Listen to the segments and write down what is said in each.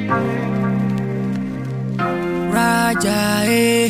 Raja,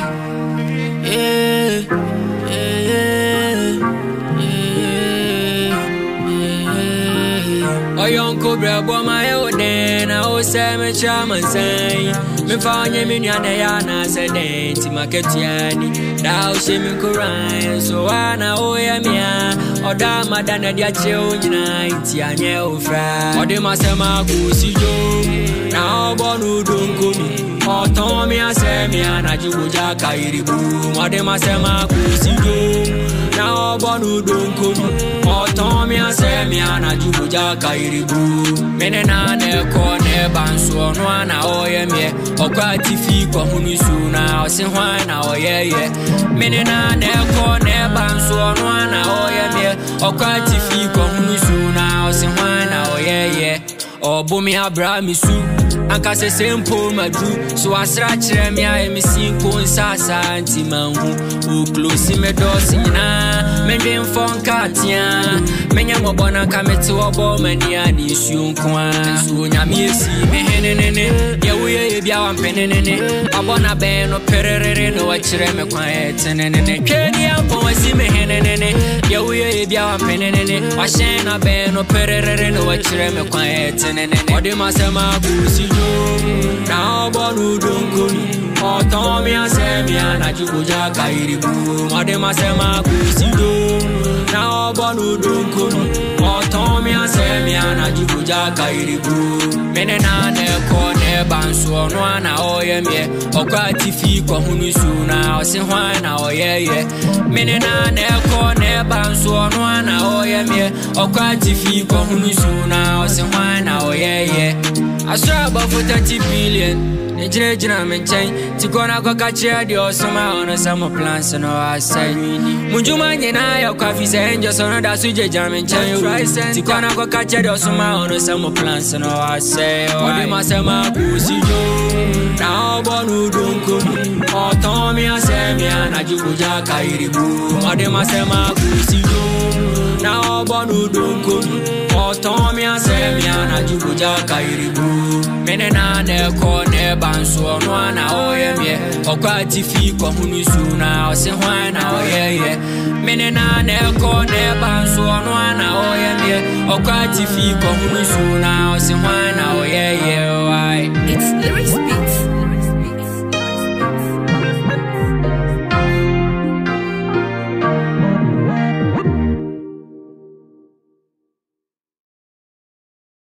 Oyonko brabo my oden, I was a chairman say. Me found him in Yana, said, Timaketiani, thou shimmy Koran, so Anna Oyamia, or Dama than a dear children, Tianya Fra, or the Masama Gusijo, now Bonu don't go, or Tommy and Sammy and Ajuja Kairibu, or the Masama Gusijo, now Bonu don't go, or Tommy and Sammy and Ajuja Kairibu, Menana corner banso, no one oyame. Okwati fi kwa hunisu na osinhwana oyeye menena neko ne banso no ana oyeme okwati fi kwa hunisu na osinhwana oyeye obumi abramisu anka se sempo madu so asra kire me a emisi ko nsasa antimanhu o close me dosi na mendwen fonka atia menya mobona kamete obo mani ani suonko a so nyame esi me henenene ye woye bia wampenenene abona be no pererere no wakire me kwan etenenene twedi ampo wasi me henenene ye woye bia wampenenene wahyen na be no pererere no wakire me kwan etenenene odi masema kusijo now bonu donkoni o Tommy and Sammy and Ajuja Kairibu odi masema kusijo now bonu donkoni o Tommy and Sammy and Ajuja Kairibu menena ne ko ne banso no ana oyeme okwati fi kwa hunisu na osinhwana oyeye menena ne ko ne banso no ana oyeme okwati fi kwa hunisu na osinhwana oyeye asra about 30 billion Ejina menchen tikona kwa kachia di osoma ono some plans no asai munjuma nyina ya kwa fise enjo sono da suje jamenchen tikona kwa kachia di osoma ono some plans no asai odi masema kusijo na obonu donko o Tommy and Sammy and Ajuja Kairibu odi masema kusijo na obonu donko o Tommy and Sammy and Ajuja Kairibu menena ne ko ne banso no ana oyeme okwati fi kwa hunisu na osinhwana oyeye menena ne ko ne banso no ana oyeme okwati fi kwa hunisu na